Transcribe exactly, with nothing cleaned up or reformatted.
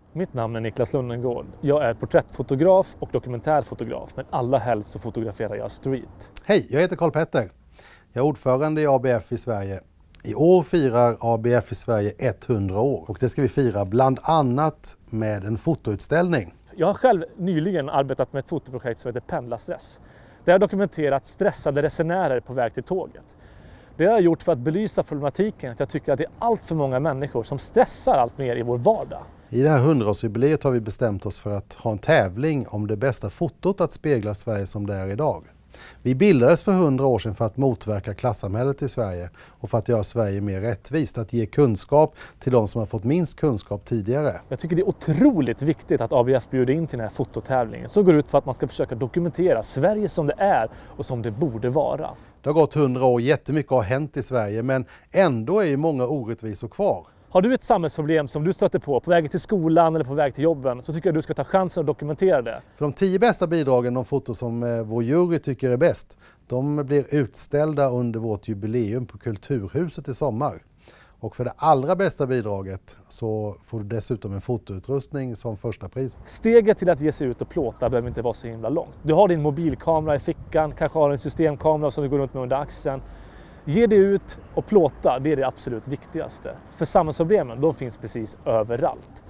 Mitt namn är Niklas Lundengård. Jag är porträttfotograf och dokumentärfotograf, men allra helst så fotograferar jag street. Hej, jag heter Karl Petter. Jag är ordförande i A B F i Sverige. I år firar A B F i Sverige hundra år och det ska vi fira bland annat med en fotoutställning. Jag har själv nyligen arbetat med ett fotoprojekt som heter Pendlarstress. Där jag har dokumenterat stressade resenärer på väg till tåget. Det har jag gjort för att belysa problematiken att jag tycker att det är allt för många människor som stressar allt mer i vår vardag. I det här hundraårsjubileet har vi bestämt oss för att ha en tävling om det bästa fotot att spegla Sverige som det är idag. Vi bildades för hundra år sedan för att motverka klassamhället i Sverige och för att göra Sverige mer rättvist, att ge kunskap till de som har fått minst kunskap tidigare. Jag tycker det är otroligt viktigt att A B F bjuder in till den här fototävlingen som går ut på att man ska försöka dokumentera Sverige som det är och som det borde vara. Det har gått hundra år, jättemycket har hänt i Sverige, men ändå är ju många orättvisor kvar. Har du ett samhällsproblem som du stöter på på väg till skolan eller på väg till jobben, så tycker jag du ska ta chansen att dokumentera det. För de tio bästa bidragen, de foton som vår jury tycker är bäst, de blir utställda under vårt jubileum på Kulturhuset i sommar. Och för det allra bästa bidraget så får du dessutom en fotoutrustning som första pris. Steget till att ge sig ut och plåta behöver inte vara så himla långt. Du har din mobilkamera i fickan, kanske har en systemkamera som du går runt med under axeln. Ge dig ut och plåta, det är det absolut viktigaste. För samhällsproblemen, de finns precis överallt.